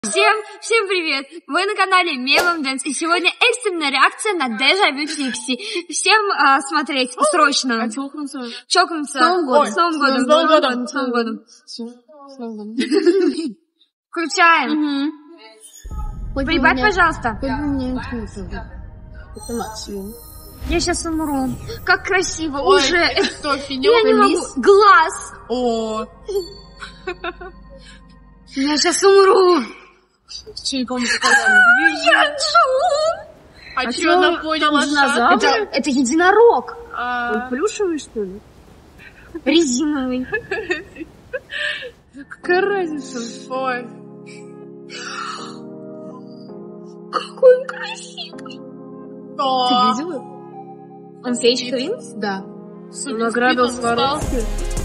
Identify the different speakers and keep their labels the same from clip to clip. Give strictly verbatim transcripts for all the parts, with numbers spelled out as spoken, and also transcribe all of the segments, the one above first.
Speaker 1: Всем, всем привет! Вы на канале Мемом Дэнс, и сегодня экстренная реакция на Дежавю Тикси. Всем а, смотреть срочно.
Speaker 2: А чокнуться?
Speaker 1: Чокнуться.
Speaker 2: С Новым годом.
Speaker 1: С Новым годом.
Speaker 2: С Новым годом.
Speaker 1: С Новым годом.
Speaker 2: С Новым годом.
Speaker 1: Включаем. Прибавь, пожалуйста.
Speaker 2: Это максимум.
Speaker 1: Я сейчас умру. Как красиво.
Speaker 2: Ой,
Speaker 1: уже.
Speaker 2: Это что,
Speaker 1: Я
Speaker 2: финёк
Speaker 1: не
Speaker 2: и
Speaker 1: могу.
Speaker 2: лис?
Speaker 1: Глаз.
Speaker 2: О.
Speaker 1: Я сейчас умру.
Speaker 2: Чайком
Speaker 1: Я живу.
Speaker 2: А,
Speaker 3: А
Speaker 2: чё она поняла?
Speaker 3: динозавр?
Speaker 1: Это, это единорог.
Speaker 2: А...
Speaker 3: Он плюшевый, что ли?
Speaker 1: Резиновый.
Speaker 3: Какая разница?
Speaker 2: Ой.
Speaker 1: Какой он красивый.
Speaker 3: Ты
Speaker 2: О.
Speaker 3: видела?
Speaker 1: Он Сейдж Твинс?
Speaker 3: Да.
Speaker 2: Супер
Speaker 3: Награда
Speaker 2: спид он стал.
Speaker 3: Сваровски.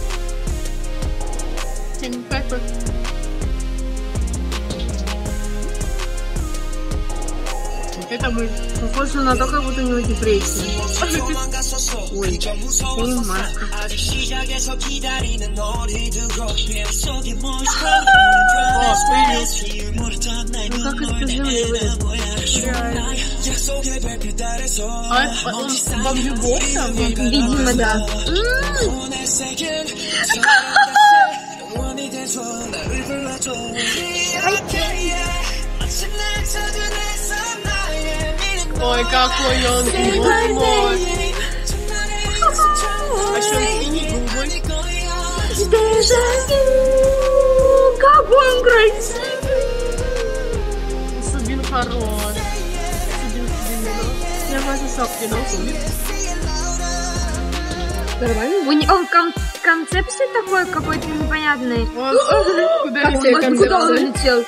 Speaker 2: Тим Пеппер. Это мы.
Speaker 3: Похоже на то, как будто у него депрессия. Ой, я не маска.
Speaker 2: О, появился.
Speaker 3: Ну как из-под земли вылез?
Speaker 2: А он бомбю-бокса?
Speaker 1: Видимо, да.
Speaker 2: Ой, какой он губой. А что, он синий губой?
Speaker 1: Дежавю. Какой он красивый.
Speaker 2: Субин хорош. Субин, Субин. Я вашу шапки ношу.
Speaker 3: Нормально?
Speaker 1: У него он кон концепции такой какой-то непонятный.
Speaker 2: Он куда
Speaker 1: Как
Speaker 2: летел?
Speaker 1: он, куда он улетел?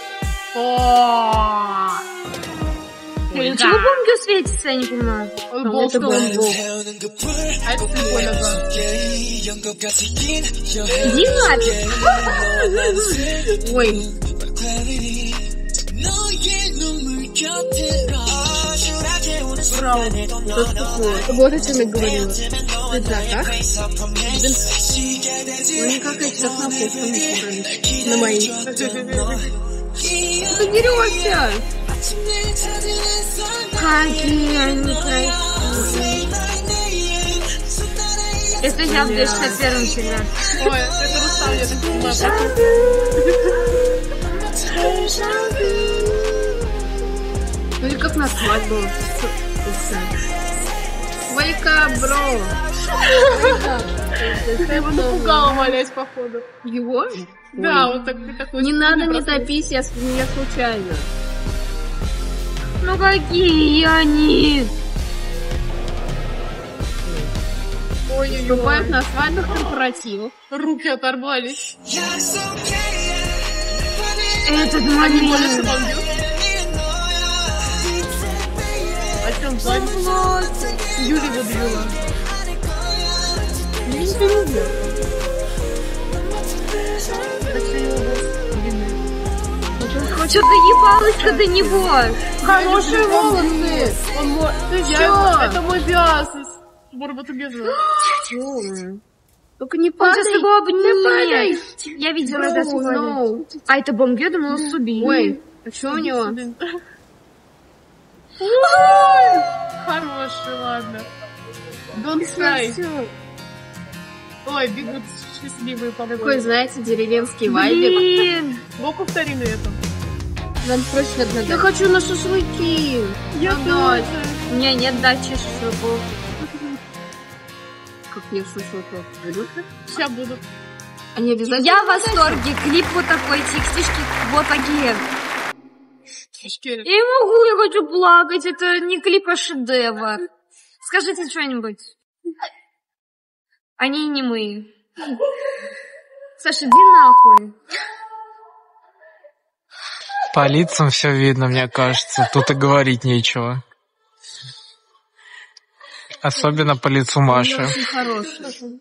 Speaker 2: О,
Speaker 1: Почему бомбю светится, я не понимаю.
Speaker 2: он
Speaker 3: Ну,
Speaker 2: был,
Speaker 3: это
Speaker 2: что
Speaker 3: был
Speaker 2: он был.
Speaker 3: бог.
Speaker 2: А это прикольно, да.
Speaker 1: Иди нафиг.
Speaker 3: Ой,
Speaker 2: Браво.
Speaker 3: что такое? Вот о чем я говорила. Ты да, так? Ой, никак эти так на фото не собрались. На мои. Ты дерешься!
Speaker 1: Какие они красивые. Это я в две тысячи первом всегда.
Speaker 2: Ой, это Рустам, я так понимаю.
Speaker 3: Ну и как на свадьбу. Wake up, bro!
Speaker 2: Я его напугала, молясь, походу.
Speaker 3: Его?
Speaker 2: Да,
Speaker 3: Ой.
Speaker 2: вот так, такой.
Speaker 3: Не надо, не
Speaker 2: просто.
Speaker 3: топись, я, я случайно.
Speaker 1: Ну какие они?
Speaker 3: Вступают
Speaker 2: Ой-ой-ой.
Speaker 3: на свадьбах корпоративах.
Speaker 2: Руки оторвались.
Speaker 1: Этот
Speaker 2: Они молятся
Speaker 1: момент.
Speaker 2: вам бьют? О чем звонит? Юля Гудвила.
Speaker 3: Я не люблю.
Speaker 1: Что-то ебалась до него.
Speaker 3: Хорошие волосы!
Speaker 2: Он мой...
Speaker 3: Ты
Speaker 2: Я...
Speaker 3: чё?
Speaker 2: Это мой биас из Барбатубеза.
Speaker 3: Только не
Speaker 1: Он
Speaker 3: падай!
Speaker 1: сейчас его
Speaker 3: падай!
Speaker 1: обнимет. Я видела
Speaker 3: No,
Speaker 1: это сегодня.
Speaker 3: no.
Speaker 1: А это бомбю, я думала, Суби.
Speaker 3: Ой, а что у него?
Speaker 2: Хороший, ладно. Don't cry.
Speaker 3: Всё.
Speaker 2: Ой, бегут счастливые по
Speaker 3: Такой, знаете, деревенский вайбик.
Speaker 1: Блин.
Speaker 2: Ну, повтори на этом.
Speaker 3: Нам срочно надо. Я хочу на шашлыки.
Speaker 2: Я
Speaker 3: Надо.
Speaker 1: У меня нет дачи шашлыков.
Speaker 3: Как мне шашлыков?
Speaker 2: Сейчас буду.
Speaker 3: Они обязательно...
Speaker 1: Я в восторге. Клип вот такой, текстишки вот такие.
Speaker 2: Шкерит.
Speaker 1: Я не могу, я хочу плакать. Это не клип, а шедевр. Скажите что-нибудь. Они не мы. Саша, иди нахуй.
Speaker 4: По лицам все видно, мне кажется. Тут и говорить нечего. Особенно по лицу Маши.
Speaker 3: Очень хороший.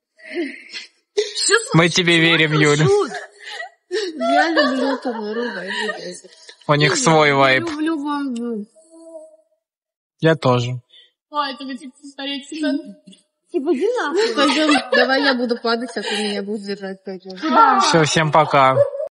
Speaker 4: Мы тебе верим, Юль.
Speaker 3: Я люблю Тамару вайб.
Speaker 4: У них свой вайб.
Speaker 3: Люблю бомбю.
Speaker 4: Я тоже.
Speaker 2: Ой, это вы типа стареть себя.
Speaker 1: Типа, иди нахуй.
Speaker 3: Пойдем, давай я буду падать, а ты меня будешь держать, пойдем.
Speaker 1: Да.
Speaker 4: Все, всем пока.